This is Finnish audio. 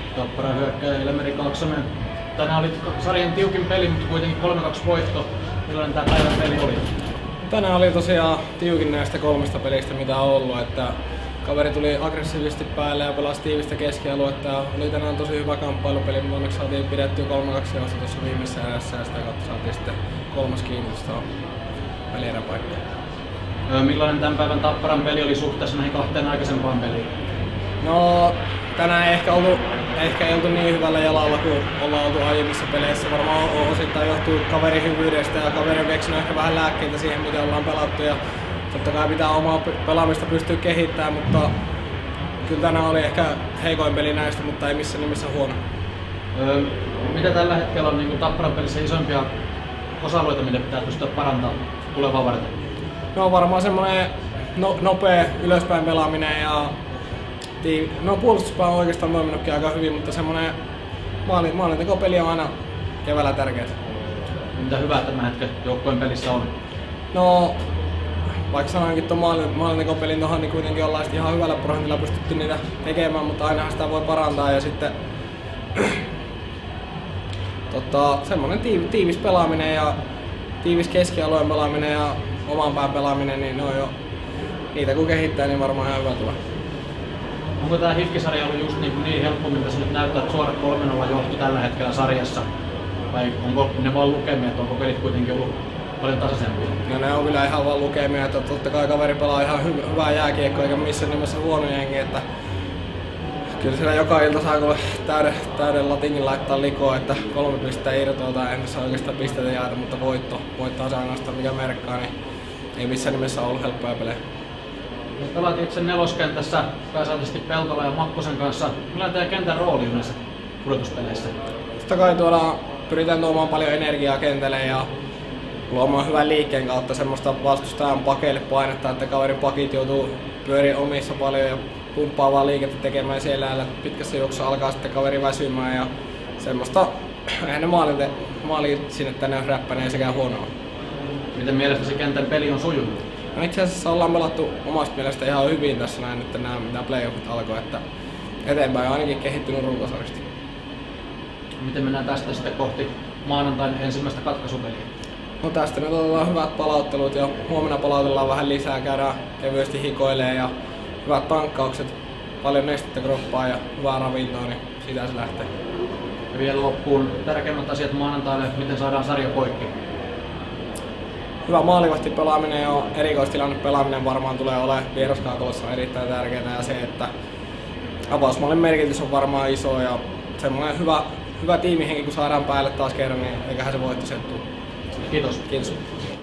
Tappara hyökkääjä Ilmeri Kaksonen. Tänään oli sarjan tiukin peli, mutta kuitenkin 3-2 voitto. Millainen tämä päivän peli oli? Tänään oli tosiaan tiukin näistä 3 pelistä mitä on ollut, että kaveri tuli aggressiivisesti päälle ja pelasi tiivistä keskialuetta. Oli tänään tosi hyvä kamppailupeli, mutta onneksi saatiin pidettyä 3-2 johto tuossa viimeisessä erässä ja sitä kautta saatiin sitten 3. kiinnitys tuohon välierän paikkaan. Millainen tämän päivän Tapparan peli oli suhteessa näihin 2 aikaisempaan peliin? No, tänään ei ehkä ei oltu niin hyvällä jalalla kuin ollaan oltu aiemmissa peleissä. Varmaan osittain johtuu kaverin hyvyydestä ja kaveri on keksinyt ehkä vähän lääkkeitä siihen, miten ollaan pelattu. Ja totta kai pitää omaa pelaamista pystyä kehittämään, mutta kyllä tänään oli ehkä heikoin peli näistä, mutta ei missään nimessä huono. Mitä tällä hetkellä on niin Tapparan pelissä isompia osa-alueita, mitä pitää pystyä parantamaan tulevaa varten? No varmaan semmoinen nopea ylöspäin pelaaminen ja puolustuspää on oikeastaan toiminutkin aika hyvin, mutta semmoinen maalintekopeli on aina keväällä tärkeää. Mitä hyvää tämän hetken joukkueen pelissä on? No, vaikka sanoinkin tuon maalintekopelin tuohon, niin kuitenkin ollaan ihan hyvällä prosentilla pystytty niitä tekemään, mutta ainahan sitä voi parantaa ja sitten semmoinen tiivis pelaaminen ja tiivis keskialueen pelaaminen ja oman pään pelaaminen, niin ne on jo niitä kun kehittää, niin varmaan ihan hyvä tulee. Onko tämä HIFK-sarja ollut just niin helppo, miltä se nyt näyttää, että suorat 3-0 johto tällä hetkellä sarjassa? Vai onko ne vaan lukemia, että onko pelit kuitenkin ollut paljon tasaisempia? No ne on kyllä ihan vaan lukemia, että totta kai kaveri pelaa ihan hyvää jääkiekkoa eikä missään nimessä huono jengi, että kyllä siellä joka ilta saa täyden latingin laittaa likoon, että 3 pistettä irtoa tai en saa oikeastaan pisteitä jäädä, mutta voittaa se ainoastaan mikä merkkaa, niin ei missään nimessä ollut helppoja pelejä. Pelaat itse neloskentässä pääsääntöisesti Peltola ja Makkosen kanssa. Millainen teidän kentän rooli on näissä pudotuspeleissä? Totta kai pyritään tuomaan paljon energiaa kentälle ja luomaan hyvän liikkeen kautta semmoista vastustajan pakeille painetta, että kaverin pakit joutuu pyörimään omissa paljon ja pumppaavaa liikettä tekemään siellä ja pitkässä juoksussa alkaa sitten kaveri väsymään ja semmoista, eihän ne maalit sinne tänne ole räppäneen sekä huonoa. Miten mielestäsi kentän peli on sujunut? No itse asiassa ollaan pelattu omasta mielestä ihan hyvin tässä näin, että nämä playoffit alkoi, että eteenpäin on ainakin kehittynyt runkosarjasta. Miten mennään tästä sitten kohti maanantain ensimmäistä katkaisupeliä? No tästä nyt otetaan hyvät palauttelut ja huomenna palautellaan vähän lisää, käydään kevyesti hikoilemaan ja hyvät tankkaukset, paljon nestettä kroppaa ja hyvää ravintoa, niin siitä se lähtee. Ja vielä loppuun tärkeimmät asiat maanantaille, miten saadaan sarja poikki? Hyvä maalivahti pelaaminen ja erikoistilanne pelaaminen varmaan tulee olemaan vieraskaakossa erittäin tärkeää ja se, että avausmaalin merkitys on varmaan iso ja semmoinen hyvä tiimihenki kun saadaan päälle taas kerran, niin eiköhän se voitto sieltä tule. Kiitos. Kiitos.